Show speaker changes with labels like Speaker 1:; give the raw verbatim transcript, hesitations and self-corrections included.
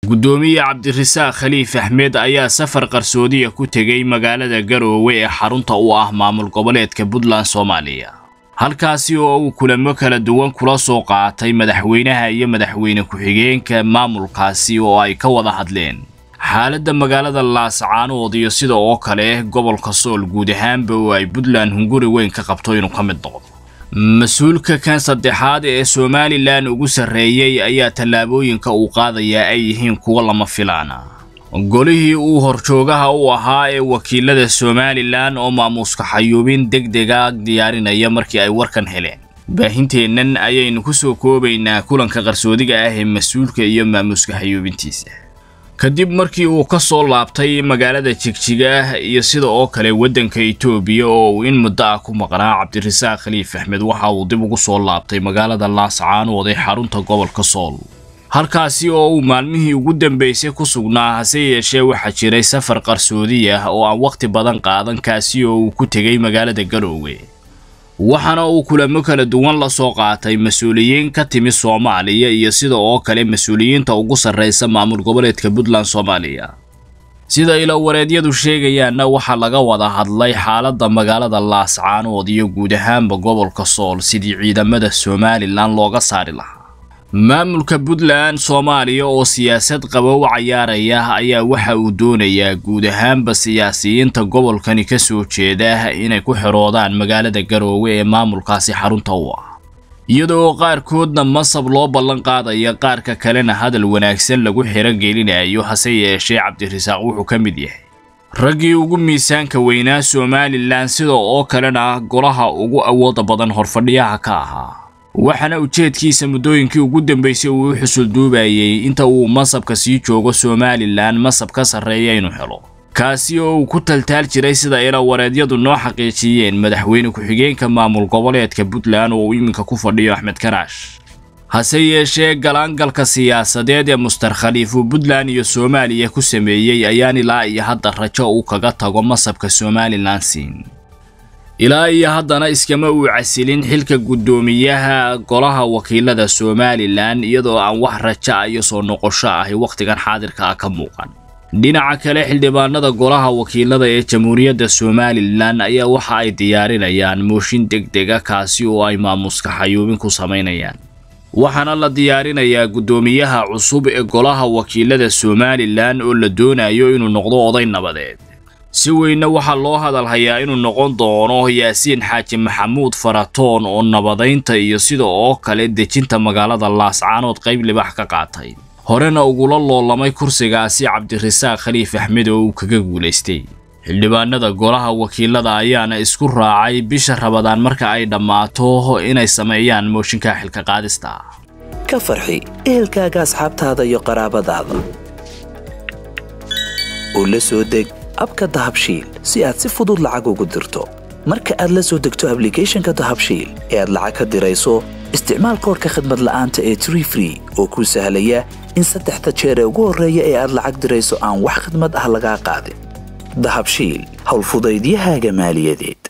Speaker 1: gudoomiye Cabdirasaaq Khaliif Axmed ayaa safar qarsoodiya ku tagay magaalada Garowe ee xarunta u ah maamul goboleedka Puntland Soomaaliya halkaasi oo uu kulamo kala duwan kula soo qaatay madaxweynaha iyo madaxweyne ku-xigeenka maamulkaasi oo ay ka wada hadleen xaaladda magaalada Laascaanood iyo sida oo kale gobolka Sool guud ahaanba oo ay Puntland hunguri weyn ka qabto inuu ka mid noqdo مسؤولك كان صدحاد ee Somaliland ugu sareeyay ayaa talaabooyinka uu qaadaya ay yihiin kuwa lama filaana golihii uu horjoogaha u ahaa ee wakiilada Somaliland oo maamuuska xayuubin degdega diyaarinaya markii ay warkan heleen baahinteenan ayaynu ku soo koobaynaa kulanka qarsoodiga ah ee mas'uulka iyo maamuuska xayuubintiisa kadib markii uu ka soo laabtay magaalada Jigjiga iyo sida oo kale wadanka Itoobiya oo in muddo ah ku maqnaa Cabdirasaaq Khaliif Axmed waxa uu dib ugu soo laabtay magaalada Laascaanood ee xarunta gobolka Sool halkaasi oo uu maalmihii ugu dambeysay ku sugnaa hase yeeshee waxa jiray safar qarsoodi ah oo aan waqti badan qaadan kaasi oo uu ku tagay magaalada Garowe waxana uu kulamo kala duwan la soo qaatay mas'uuliyiin ka timi Soomaaliya iyo sida oo kale mas'uuliyiinta ugu sareysa maamul goboleedka Puntland Soomaaliya sida ila wareedyadu sheegayaan waxa laga wada hadlay xaaladda magaalada Laascaanood iyo guud ahaanba gobolka Sool sidii ciidamada Somaliland looga saari lahaa maamulka Puntland Soomaaliya oo siyaasad qabow ciyaaraya ayaa waxa uu doonayaa guud ahaanba siyaasiyiinta gobolkani ka soo jeeda inay ku xiroodaan magaalada Garowe ee maamulkaasi xarunta u ah iyadoo qaarkoodna masab loo ballan qaadayo qaarka kalena hadal wanaagsan lagu xiro gelinayo hase yeeshee Cabdirasaaq wuxuu ka mid yahay ragii ugu miisaanka weynaa Somaliland sidoo oo kalena golaha ugu awood badan horfadhiyaha ka ahaa waxana ujeedkiisa muddooyinkii ugu dambeysay uu xusul duubayay inta uu masabka sii joogo Somaliland masab ka sareeya inuu helo kaasi oo uu ku taltaal jiray sida ila wareedyadu noo xaqiijiyeen madaxweyne ku-xigeenka maamul goboleedka Puntland oo iminka ku fadhiyo Axmed Karaash hase yeeshee galaangalka siyaasadeed ee Mustar Khaliif Puntland iyo Soomaaliya ku sameeyay ayaan ilaa iyo hadda rajo uu kaga tago masabka Somaliland siin ilaa iyo haddana iskama uu casilin xilka gudoomiyaha golaha wakiilada Somaliland iyadoo aan wax rajo iyo soo noqosho ah waqtigan xaadirka ah ka muuqan dhinaca kale xildhibaanada golaha wakiilada ee Jamhuuriyadda Somaliland ayaa waxa ay diyaarinayaan mooshin degdeg ah kaasi oo ay maamuuska xayuubin ku sameynayaan waxana la diyaarinayaa gudoomiyaha cusub ee golaha wakiilada Somaliland oo la doonayo inuu noqdo oday nabadeed si weyna waxa loo hadal hayaa inuu noqon doono Yaasiin Xaaji Maxamuud Faratoon oo nabadeynta iyo sida oo kale dejinta magaalada Laascaanood qayb libax ka qaatay horena ugu loolamay kursigaasi Cabdirasaaq Khaliif Axmed oo kaga guuleystay xildhibaanada golaha wakiilada ayaana isku raacay bisha Rabadaan marka ay dhamaato inay sameeyaan mooshinka xilka qaadista
Speaker 2: ka farxi ehelkaaga asxaabtaada iyo qaraabadaada oo la soo deg abka dahabshiil si aad si fudud lacag ugu dirto marka aad la soo degto applicationka dahabshiil ee aad lacag ka dirayso isticmaal koodka khidmad la'aanta ee three free oo ku sahlaya in saddexda jeer ee ugu horeeya ee aad lacag dirayso aan wax khidmad ah laga qaadin dahabshiil hawl fudaydiyahaaga maaliyadeed